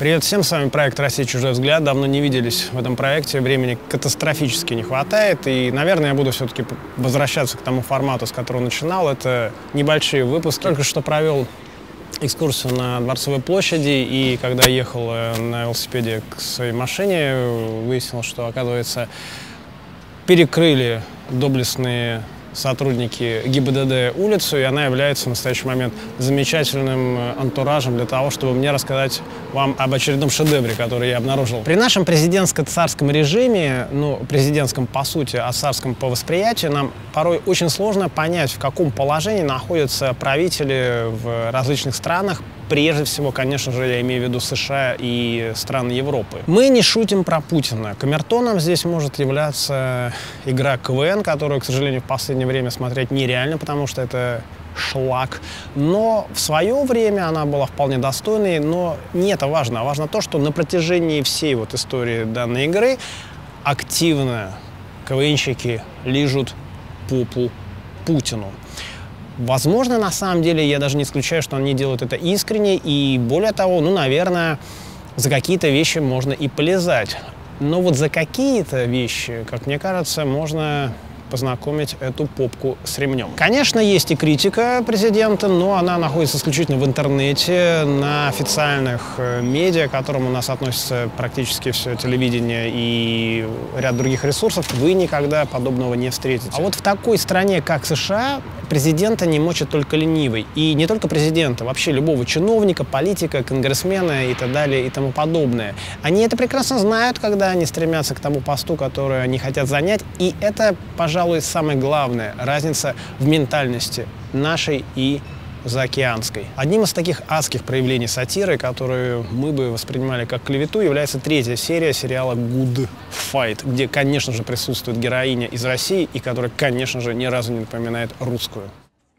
Привет всем, с вами проект «Россия. Чужой взгляд». Давно не виделись в этом проекте, времени катастрофически не хватает. И, наверное, я буду все-таки возвращаться к тому формату, с которого начинал. Это небольшие выпуски. Только что провел экскурсию на Дворцовой площади, и когда ехал на велосипеде к своей машине, выяснил, что, оказывается, перекрыли доблестные сотрудники ГИБДД улицу, и она является в настоящий момент замечательным антуражем для того, чтобы мне рассказать вам об очередном шедевре, который я обнаружил. При нашем президентско-царском режиме, президентском по сути, а царском по восприятию, нам порой очень сложно понять, в каком положении находятся правители в различных странах. Прежде всего, конечно же, я имею в виду США и страны Европы. Мы не шутим про Путина. Камертоном здесь может являться игра КВН, которую, к сожалению, в последнее время смотреть нереально, потому что это шлак. Но в свое время она была вполне достойной, но не это важно. А важно то, что на протяжении всей вот истории данной игры активно КВНщики лижут попу Путину. Возможно, на самом деле, я даже не исключаю, что они делают это искренне, и более того, наверное, за какие-то вещи можно и полезать. Но вот за какие-то вещи, как мне кажется, можно познакомить эту попку с ремнем. Конечно, есть и критика президента, но она находится исключительно в интернете, на официальных медиа, к которым у нас относится практически все телевидение и ряд других ресурсов. Вы никогда подобного не встретите. А вот в такой стране, как США, президента не мочит только ленивый. И не только президента, вообще любого чиновника, политика, конгрессмена и так далее и тому подобное. Они это прекрасно знают, когда они стремятся к тому посту, который они хотят занять. И это, пожалуй, самая главная разница в ментальности нашей и заокеанской. Одним из таких адских проявлений сатиры, которые мы бы воспринимали как клевету, является третья серия сериала Good Fight, где, конечно же, присутствует героиня из России и которая, конечно же, ни разу не напоминает русскую.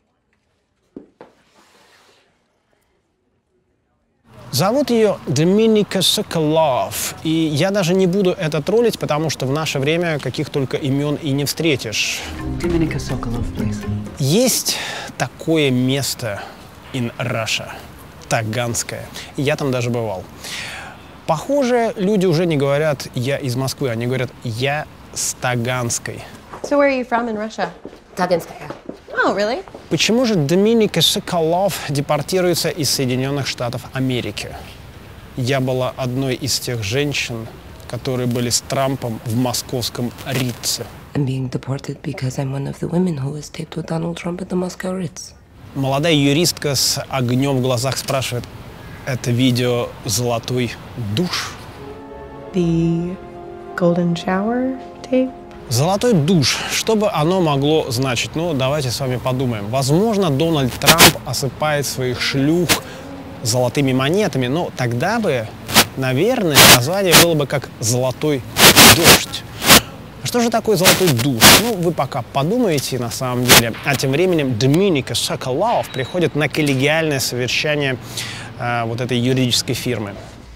Зовут ее Доминика Соколов, и я даже не буду это троллить, потому что в наше время каких только имен и не встретишь. Доминика Соколов, please. Есть такое место in Russia, Таганское. Я там даже бывал. Похоже, люди уже не говорят «я из Москвы», они говорят «я с Таганской». So where are you from in Russia? Таганская. Oh, really? Почему же Доминика Соколов депортируется из Соединенных Штатов Америки? Я была одной из тех женщин, которые были с Трампом в московском Ритце. I'm being deported because I'm one of the women who was taped with Donald Trump at the Moscow Ritz. Молодая юристка с огнем в глазах спрашивает: это видео «Золотой душ»? The golden shower tape? Золотой душ. Что бы оно могло значить? Давайте с вами подумаем. Возможно, Дональд Трамп осыпает своих шлюх золотыми монетами, но тогда бы, наверное, название было бы как «Золотой дождь». Что же такое золотой душ? Вы пока подумаете на самом деле. А тем временем Доминика Соколов приходит на коллегиальное совещание вот этой юридической фирмы.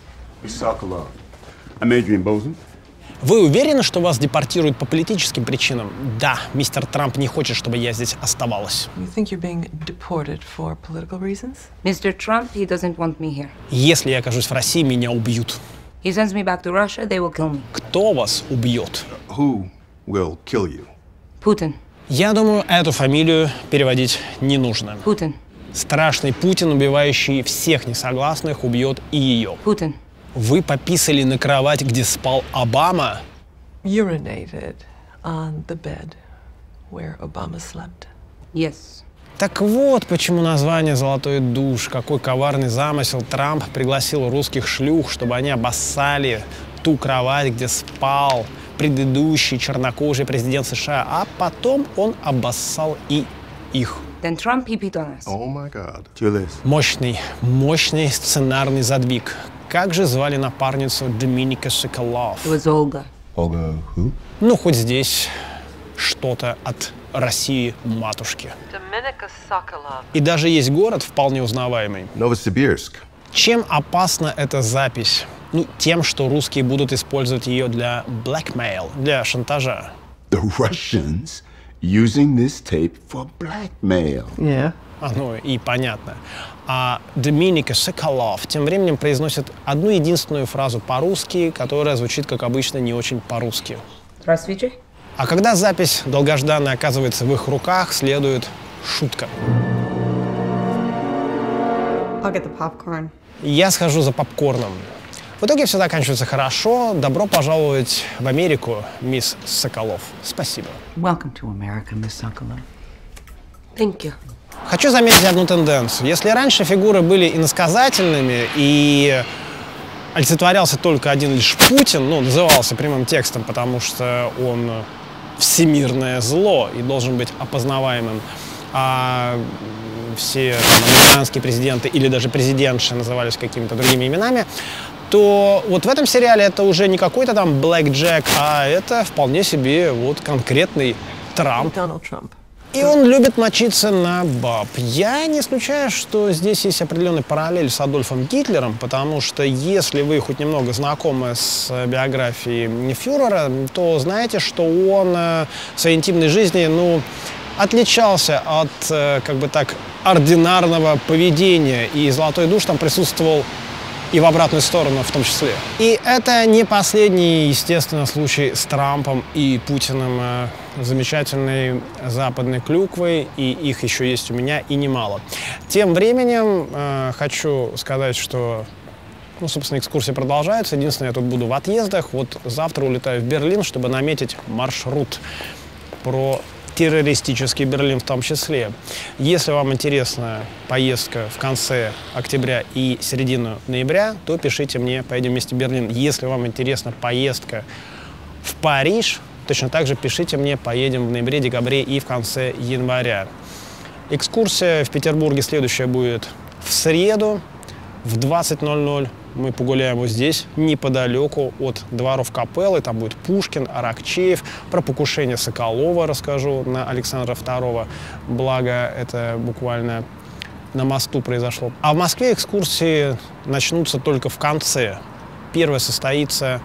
Вы уверены, что вас депортируют по политическим причинам? Да, мистер Трамп не хочет, чтобы я здесь оставалась. Mr. Trump, he doesn't want me here. Если я окажусь в России, меня убьют. He sends me back to Russia, they will kill me. Кто вас убьет? Who will kill you? Putin. Я думаю, эту фамилию переводить не нужно. Putin. Страшный Путин, убивающий всех несогласных, убьет и ее. Putin. Вы пописали на кровать, где спал Обама? Urinated on the bed where Obama slept. Yes. Так вот, почему название «Золотой душ». Какой коварный замысел. Трамп пригласил русских шлюх, чтобы они обоссали ту кровать, где спал предыдущий чернокожий президент США, а потом он обоссал и их. Then Trump he beat on us. Oh my God. Julius. Мощный сценарный задвиг. Как же звали напарницу Доминика Соколов? It was Olga. Olga who? Хоть здесь что-то от России матушки. Dominika Sokolov. И даже есть город вполне узнаваемый. Novosibirsk. Чем опасна эта запись? Тем, что русские будут использовать ее для blackmail, для шантажа. The Russians using this tape for blackmail. Yeah. оно и понятно. А Доминика Соколов тем временем произносит одну единственную фразу по-русски, которая звучит, как обычно, не очень по-русски. Здравствуйте. А когда запись долгожданная оказывается в их руках, следует шутка. I'll get the popcorn. Я схожу за попкорном. В итоге все заканчивается хорошо. Добро пожаловать в Америку, мисс Соколов. Спасибо. Welcome to America, Miss Sokolov. Thank you. Хочу заметить одну тенденцию. Если раньше фигуры были иносказательными и олицетворялся только один лишь Путин, ну, назывался прямым текстом, потому что он всемирное зло и должен быть опознаваемым, а все там, американские президенты или даже президентши назывались какими-то другими именами, то вот в этом сериале это уже не какой-то там Блэк Джек, а это вполне себе вот конкретный Трамп. Donald Trump. И он любит мочиться на баб. Я не исключаю, что здесь есть определенный параллель с Адольфом Гитлером, потому что если вы хоть немного знакомы с биографией фюрера, то знаете, что он в своей интимной жизни, ну, отличался от, как бы так, ординарного поведения, и золотой душ там присутствовал и в обратную сторону в том числе. И это не последний, естественно, случай с Трампом и Путиным. Замечательной западной клюквой, и их еще есть у меня, и немало. Тем временем хочу сказать, что, ну, собственно, экскурсия продолжается. Единственное, я тут буду в отъездах. Вот завтра улетаю в Берлин, чтобы наметить маршрут про террористический Берлин в том числе. Если вам интересна поездка в конце октября и середину ноября, то пишите мне, поедем вместе в Берлин. Если вам интересна поездка в Париж, точно так же пишите мне, поедем в ноябре, декабре и в конце января. Экскурсия в Петербурге следующая будет в среду в 20:00. Мы погуляем вот здесь, неподалеку от дворов Капеллы. Там будет Пушкин, Аракчеев. Про покушение Соколова расскажу на Александра II. Благо, это буквально на мосту произошло. А в Москве экскурсии начнутся только в конце. Первая состоится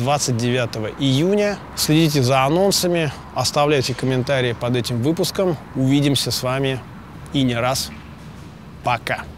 29 июня. Следите за анонсами, оставляйте комментарии под этим выпуском. Увидимся с вами и не раз. Пока.